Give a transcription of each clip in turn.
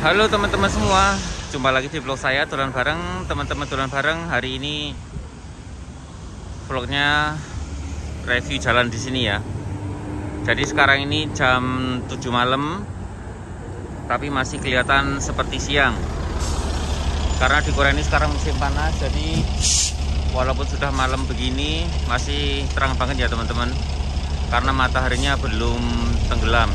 Halo teman-teman semua, jumpa lagi di vlog saya Dolan Bareng. Teman-teman Dolan Bareng, hari ini vlognya review jalan di sini ya. Jadi sekarang ini jam 7 malam, tapi masih kelihatan seperti siang. Karena di Korea ini sekarang musim panas, jadi walaupun sudah malam begini masih terang banget ya teman-teman. Karena mataharinya belum tenggelam.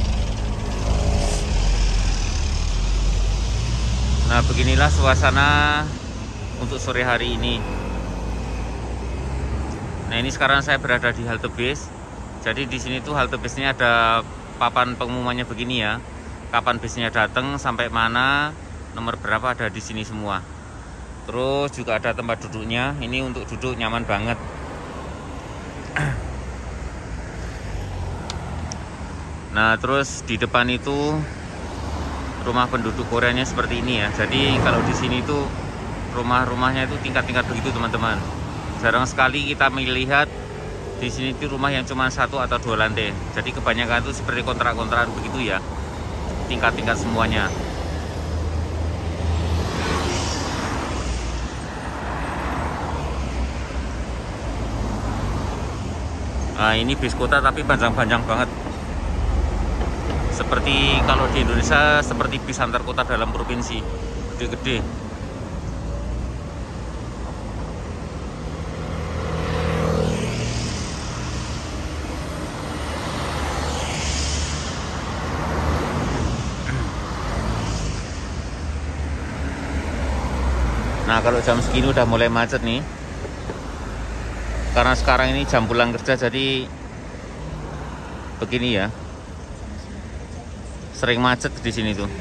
Nah, beginilah suasana untuk sore hari ini. Nah, ini sekarang saya berada di halte bis. Jadi di sini tuh halte bisnya ada papan pengumumannya begini ya. Kapan bisnya datang, sampai mana, nomor berapa, ada di sini semua. Terus juga ada tempat duduknya. Ini untuk duduk nyaman banget. Nah, terus di depan itu rumah penduduk Koreanya seperti ini ya. Jadi kalau di sini tuh rumah-rumahnya itu tingkat-tingkat begitu teman-teman. Jarang sekali kita melihat di sini tuh rumah yang cuma 1 atau 2 lantai. Jadi kebanyakan itu seperti kontrak-kontrakan begitu ya. Tingkat-tingkat semuanya. Nah, ini bis kota tapi panjang-panjang banget. Seperti kalau di Indonesia seperti bis antar kota dalam provinsi, gede-gede. Nah, kalau jam segini udah mulai macet nih. Karena sekarang ini jam pulang kerja, jadi begini ya. Sering macet di sini tuh.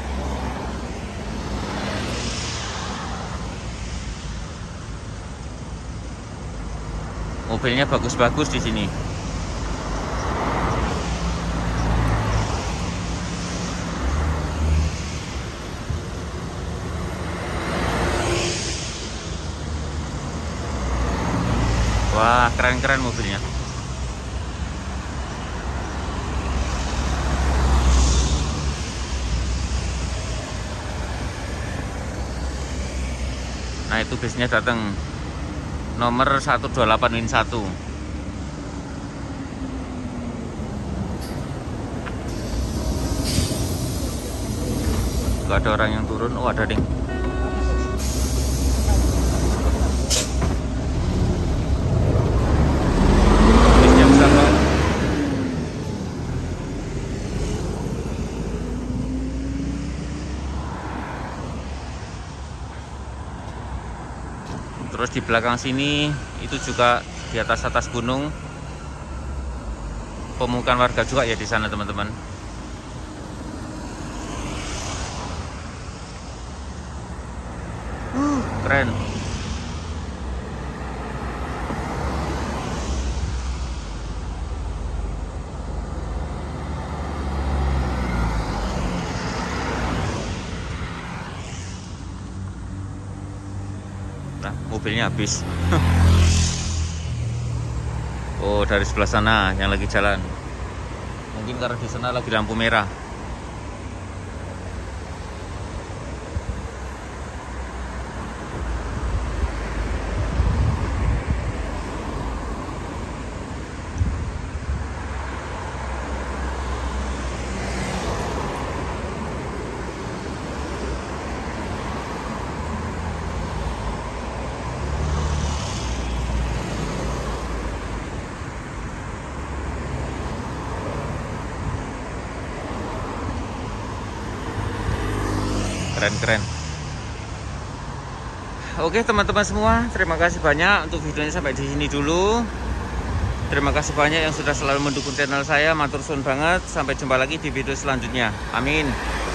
Mobilnya bagus-bagus di sini. Wah, keren-keren mobilnya. Nah, itu bisnya datang nomor 128-1. Gak ada orang yang turun. Oh, ada ding. Bisnya besar banget. Terus di belakang sini itu juga di atas gunung, pemukiman warga juga ya di sana teman-teman. Keren. Nah, mobilnya habis. Oh, dari sebelah sana yang lagi jalan. Mungkin karena di sana lagi lampu merah. Keren-keren. Oke teman-teman semua, terima kasih banyak untuk videonya, sampai di sini dulu. Terima kasih banyak yang sudah selalu mendukung channel saya, matur suwun banget. Sampai jumpa lagi di video selanjutnya. Amin.